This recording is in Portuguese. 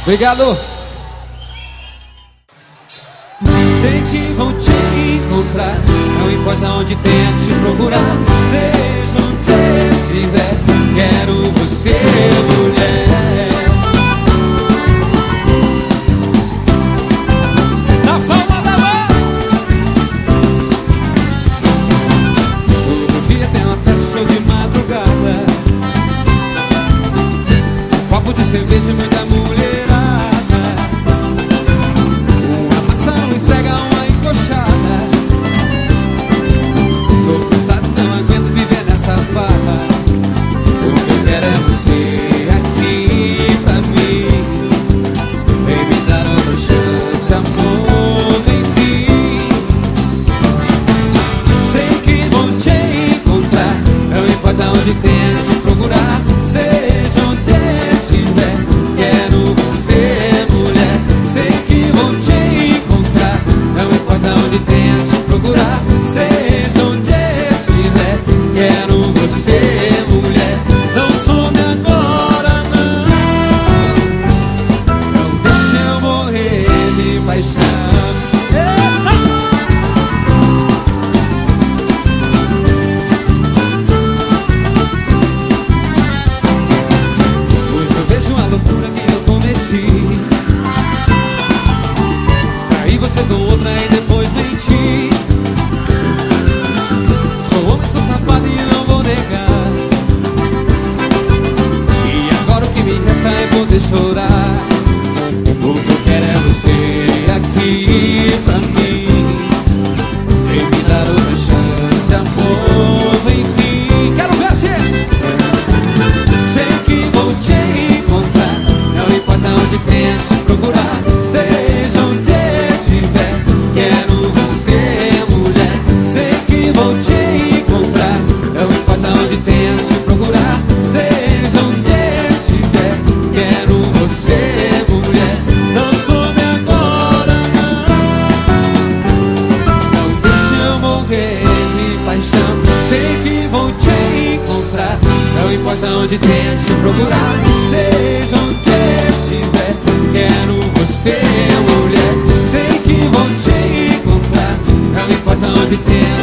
Obrigado. Sei que vou te encontrar, não importa onde tenha te procurar. Seja onde estiver, quero você, mulher. Na palma da mão. Todo dia tem uma festa, show de madrugada, copo de cerveja e muita mulherada. Uma maçã, uma esfrega, uma encoxada. Tô cansado, não aguento viver nessa farra. O que eu quero é você aqui pra mim. Vem me dar outra chance, amor, vem sim. Sei que vou te encontrar, não importa onde tenha te procurar. Seja onde estiver, quero você, mulher. Sei que vou te encontrar, não importa onde tenha te procurar. Seja onde estiver, quero você, mulher. Não some agora, não. Não deixe eu morrer de paixão. Pois eu vejo a loucura que eu cometi. Aí você com outra e depois menti. Sou homem, sou safado e não vou negar. E agora o que me resta é poder chorar. O que eu quero é você aqui pra mim. Vem me dar outra chance, amor, vem sim. Quero ver você. Sei que vou te encontrar, não importa onde tenha te procurar. Seja onde estiver, quero você, mulher. Sei que vou te encontrar, não importa onde tenha te procurar. Seja onde estiver, quero você, mulher. Não some agora, não. Não deixe eu morrer de paixão. Sei que vou te encontrar, não importa onde tenha te procurar. Seja onde estiver, quero você, mulher. Sei que vou te encontrar, não importa onde tenha